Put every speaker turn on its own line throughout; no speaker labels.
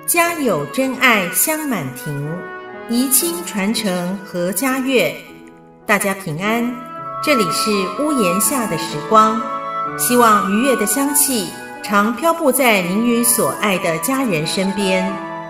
家有真爱香满庭，怡亲传承阖家乐。大家平安，这里是屋檐下的时光，希望愉悦的香气常飘布在您与所爱的家人身边。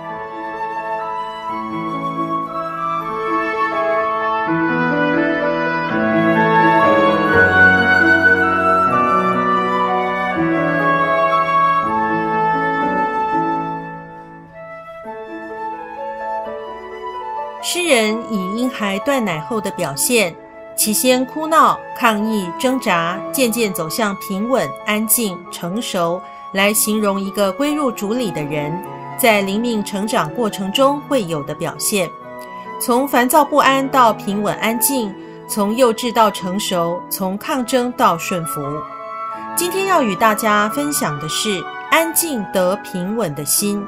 诗人以婴孩断奶后的表现，起先哭闹、抗议、挣扎，渐渐走向平稳、安静、成熟，来形容一个归入主里的人在灵命成长过程中会有的表现。从烦躁不安到平稳安静，从幼稚到成熟，从抗争到顺服。今天要与大家分享的是安静得平稳的心。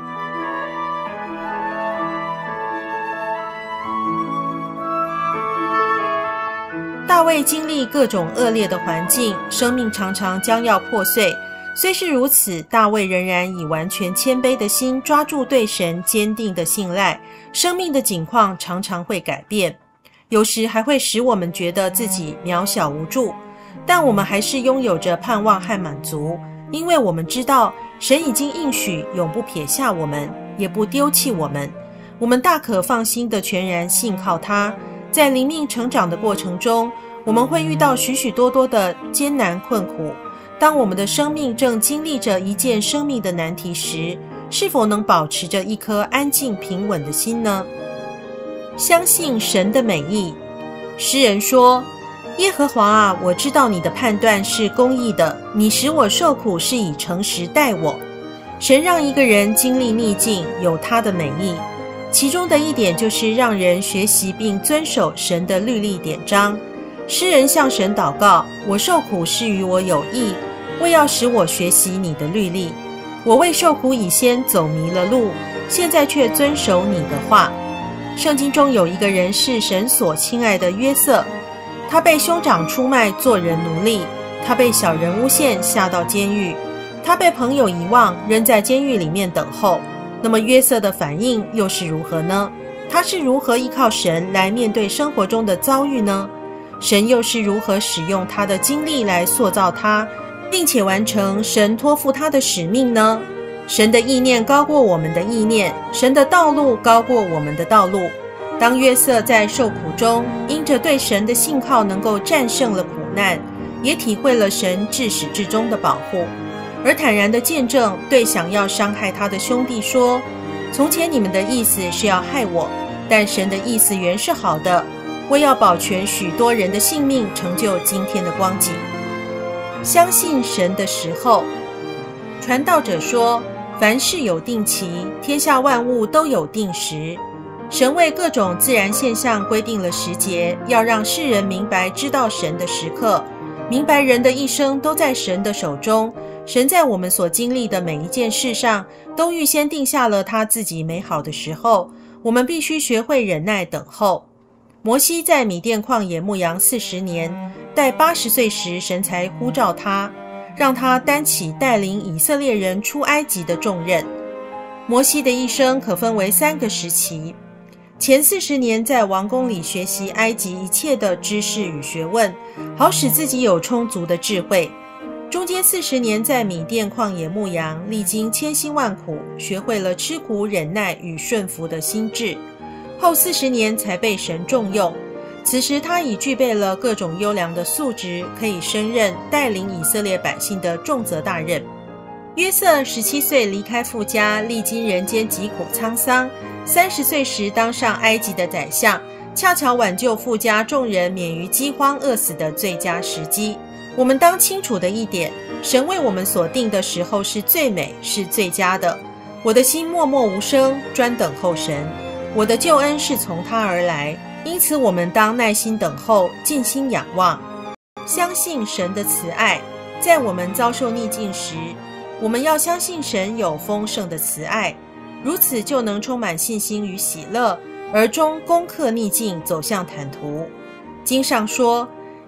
大卫经历各种恶劣的环境，生命常常将要破碎。虽是如此，大卫仍然以完全谦卑的心抓住对神坚定的信赖。生命的景况常常会改变，有时还会使我们觉得自己渺小无助，但我们还是拥有着盼望和满足，因为我们知道神已经应许永不撇下我们，也不丢弃我们。我们大可放心地全然信靠他。在灵命成长的过程中，我们会遇到许许多多的艰难困苦。当我们的生命正经历着一件生命的难题时，是否能保持着一颗安静平稳的心呢？相信神的美意。诗人说，耶和华啊，我知道你的判断是公义的，你使我受苦是以诚实待我。神让一个人经历逆境，有他的美意，其中的一点就是让人学习并遵守神的律例典章。诗人向神祷告，我受苦是与我有益，为要使我学习你的律例。我为受苦以先走迷了路，现在却遵守你的话。圣经中有一个人是神所亲爱的约瑟，他被兄长出卖做人奴隶，他被小人诬陷下到监狱，他被朋友遗忘扔在监狱里面等候。那么约瑟的反应又是如何呢？他是如何依靠神来面对生活中的遭遇呢？神又是如何使用他的经历来塑造他，并且完成神托付他的使命呢？神的意念高过我们的意念，神的道路高过我们的道路。当约瑟在受苦中，因着对神的信靠能够战胜了苦难，也体会了神至始至终的保护，而坦然的见证对想要伤害他的兄弟说，从前你们的意思是要害我，但神的意思原是好的，为要保全许多人的性命，成就今天的光景。相信神的时候。传道者说，凡事有定期，天下万物都有定时。神为各种自然现象规定了时节，要让世人明白知道神的时刻，明白人的一生都在神的手中。神在我们所经历的每一件事上，都预先定下了他自己美好的时候，我们必须学会忍耐等候。摩西在米甸旷野牧羊40年，待80岁时，神才呼召他，让他担起带领以色列人出埃及的重任。摩西的一生可分为3个时期，前40年在王宫里学习埃及一切的知识与学问，好使自己有充足的智慧。中间40年在米甸旷野牧羊，历经千辛万苦，学会了吃苦忍耐与顺服的心智。后40年才被神重用，此时他已具备了各种优良的素质，可以升任带领以色列百姓的重责大任。约瑟17岁离开父家，历经人间疾苦沧桑，30岁时当上埃及的宰相，恰巧挽救父家众人免于饥荒饿死的最佳时机。我们当清楚的一点，神为我们所定的时候是最美，是最佳的。我的心默默无声，专等候神，我的救恩是从他而来，因此我们当耐心等候，尽心仰望，相信神的慈爱。在我们遭受逆境时，我们要相信神有丰盛的慈爱，如此就能充满信心与喜乐，而终攻克逆境，走向坦途。经上说，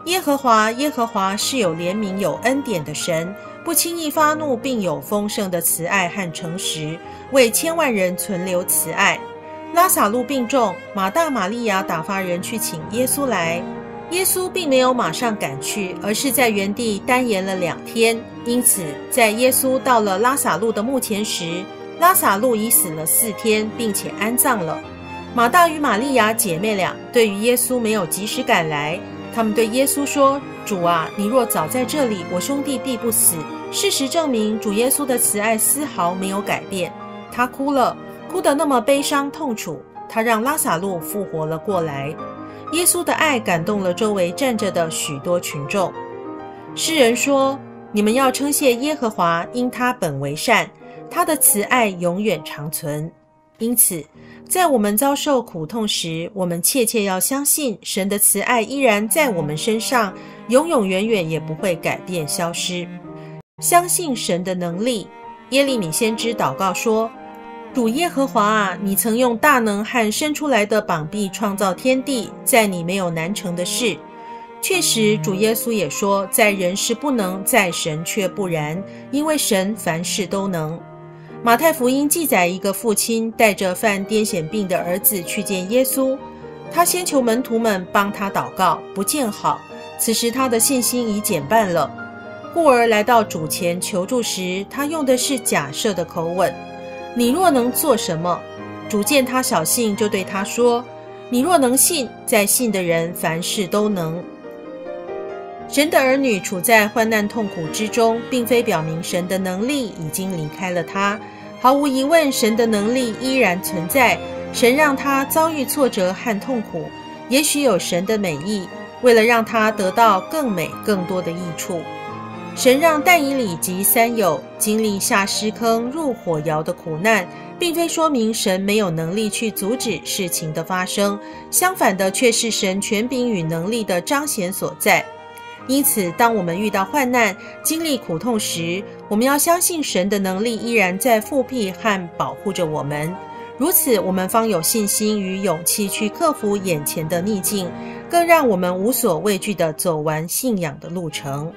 耶和华，耶和华是有怜悯有恩典的神，不轻易发怒，并有丰盛的慈爱和诚实，为千万人存留慈爱。拉撒路病重，马大马利亚打发人去请耶稣来。耶稣并没有马上赶去，而是在原地耽延了2天。因此在耶稣到了拉撒路的墓前时，拉撒路已死了4天，并且安葬了。马大与玛利亚姐妹俩对于耶稣没有及时赶来，他们对耶稣说：主啊，你若早在这里，我兄弟必不死。事实证明，主耶稣的慈爱丝毫没有改变。他哭了，哭得那么悲伤痛楚，他让拉撒路复活了过来。耶稣的爱感动了周围站着的许多群众。诗人说：你们要称谢耶和华，因他本为善，他的慈爱永远长存。因此在我们遭受苦痛时，我们切切要相信神的慈爱依然在我们身上，永永远远也不会改变消失。相信神的能力。耶利米先知祷告说：主耶和华啊，你曾用大能和伸出来的膀臂创造天地，在你没有难成的事。确实，主耶稣也说，在人是不能，在神却不然，因为神凡事都能。马太福音记载一个父亲带着犯癫痫病的儿子去见耶稣，他先求门徒们帮他祷告，不见好，此时他的信心已减半了。故而来到主前求助时，他用的是假设的口吻：你若能做什么？主见他小信，就对他说：你若能信，在信的人凡事都能。神的儿女处在患难痛苦之中，并非表明神的能力已经离开了他。毫无疑问，神的能力依然存在。神让他遭遇挫折和痛苦，也许有神的美意，为了让他得到更美更多的益处。神让但以理及3友经历下尸坑入火窑的苦难，并非说明神没有能力去阻止事情的发生，相反的却是神权柄与能力的彰显所在。因此当我们遇到患难经历苦痛时，我们要相信神的能力依然在复辟和保护着我们，如此我们方有信心与勇气去克服眼前的逆境，更让我们无所畏惧地走完信仰的路程。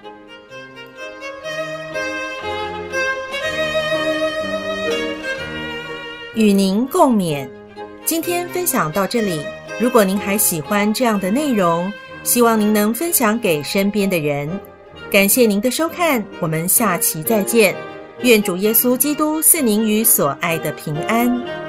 与您共勉。今天分享到这里，如果您还喜欢这样的内容，希望您能分享给身边的人。感谢您的收看，我们下期再见。愿主耶稣基督赐您与所爱的平安。